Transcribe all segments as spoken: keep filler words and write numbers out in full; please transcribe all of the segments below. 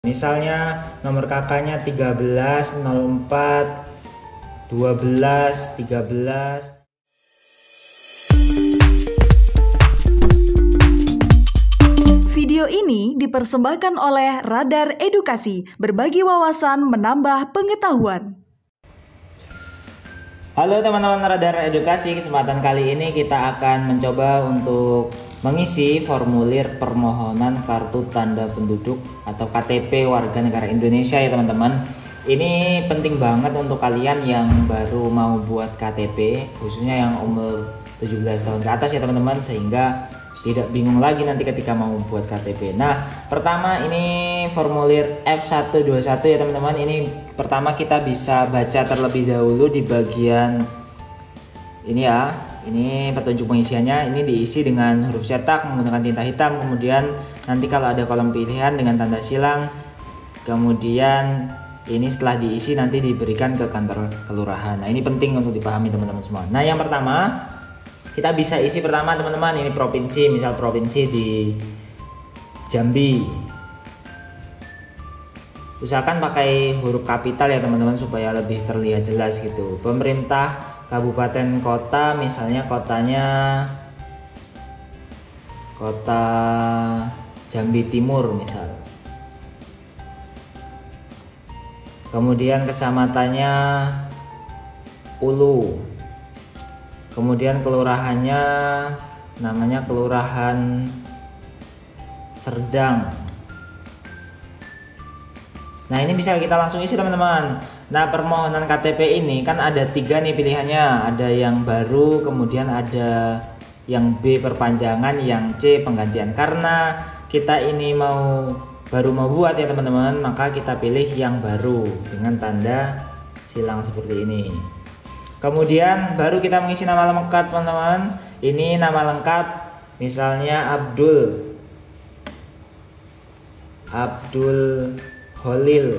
Misalnya nomor kakaknya tiga belas, nol empat, dua belas, tiga belas. Video ini dipersembahkan oleh Radar Edukasi, berbagi wawasan menambah pengetahuan. Halo teman-teman Radar Edukasi, kesempatan kali ini kita akan mencoba untuk mengisi formulir permohonan kartu tanda penduduk atau K T P warga negara Indonesia ya teman-teman. Ini penting banget untuk kalian yang baru mau buat K T P, khususnya yang umur tujuh belas tahun ke atas ya teman-teman, sehingga tidak bingung lagi nanti ketika mau buat K T P. Nah, pertama ini formulir F seratus dua puluh satu ya teman-teman. Ini pertama kita bisa baca terlebih dahulu di bagian ini ya. Ini petunjuk pengisiannya, ini diisi dengan huruf cetak menggunakan tinta hitam. Kemudian nanti kalau ada kolom pilihan dengan tanda silang. Kemudian ini setelah diisi nanti diberikan ke kantor kelurahan. Nah, ini penting untuk dipahami teman-teman semua. Nah, yang pertama kita bisa isi pertama teman-teman, ini provinsi, misal provinsi di Jambi. Usahakan pakai huruf kapital ya teman-teman supaya lebih terlihat jelas gitu. Pemerintah kabupaten kota, misalnya kotanya kota Jambi Timur misal. Kemudian kecamatannya Ulu. Kemudian kelurahannya namanya Kelurahan Serdang. Nah, ini bisa kita langsung isi teman-teman. Nah, permohonan K T P ini kan ada tiga nih pilihannya. Ada yang baru, kemudian ada yang B perpanjangan, yang C penggantian. Karena kita ini mau baru mau buat ya teman-teman, maka kita pilih yang baru dengan tanda silang seperti ini. Kemudian baru kita mengisi nama lengkap teman-teman. Ini nama lengkap misalnya Abdul Abdul Holil.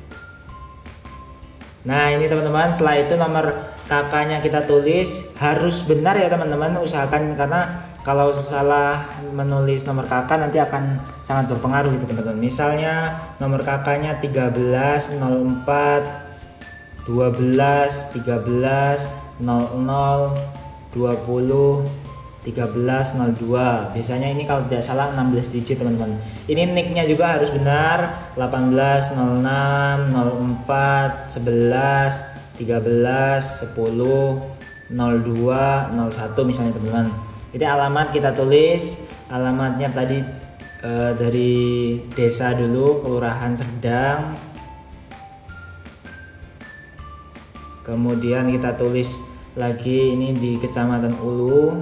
Nah, ini teman-teman, setelah itu nomor kakaknya kita tulis, harus benar ya teman-teman, usahakan, karena kalau salah menulis nomor kakak nanti akan sangat berpengaruh gitu teman-teman. Misalnya nomor kakaknya tiga belas, nol empat, dua belas, tiga belas, nol nol, dua puluh, tiga belas, nol dua. Biasanya ini kalau tidak salah enam belas digit teman-teman. Ini nicknya juga harus benar, delapan belas, nol enam, nol empat, sebelas, tiga belas, sepuluh, nol dua, nol satu misalnya teman-teman. Ini alamat kita tulis, alamatnya tadi e, dari desa dulu, Kelurahan Serdang. Kemudian kita tulis lagi ini di Kecamatan Ulu.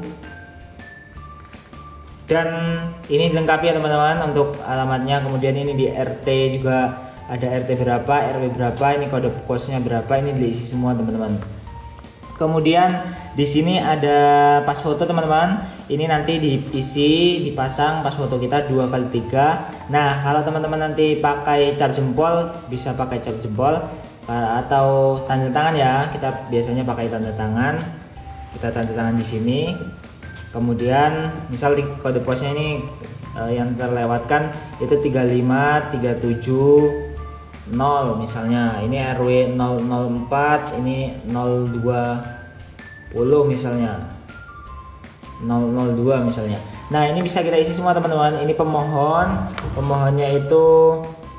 Dan ini dilengkapi ya teman-teman untuk alamatnya. Kemudian ini di R T juga ada R T berapa, R W berapa, ini kode posnya berapa, ini diisi semua teman-teman. Kemudian di sini ada pas foto teman-teman. Ini nanti diisi, dipasang pas foto kita dua kali tiga. Nah, kalau teman-teman nanti pakai cap jempol, bisa pakai cap jempol atau tanda tangan ya. Kita biasanya pakai tanda tangan. Kita tanda tangan di sini. Kemudian misal di kode posnya ini eh, yang terlewatkan itu tiga lima tiga tujuh nol misalnya. Ini R W nol nol empat, ini nol dua nol misalnya. nol nol dua misalnya. Nah, ini bisa kita isi semua teman-teman. Ini pemohon, pemohonnya itu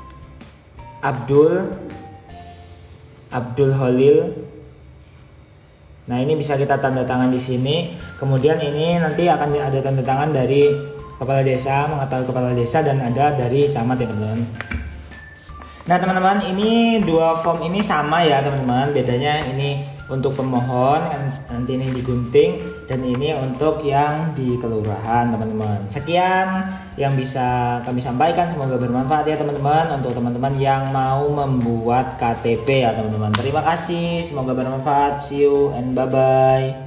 Abdul Abdul Holil. Nah, ini bisa kita tanda tangan di sini. Kemudian ini nanti akan ada tanda tangan dari kepala desa, mengetahui kepala desa, dan ada dari camat ya teman-teman. Nah teman-teman, ini dua form ini sama ya teman-teman. Bedanya ini untuk pemohon nanti ini digunting, dan ini untuk yang di kelurahan teman-teman. Sekian yang bisa kami sampaikan, semoga bermanfaat ya teman-teman untuk teman-teman yang mau membuat K T P ya teman-teman. Terima kasih, semoga bermanfaat. See you and bye bye.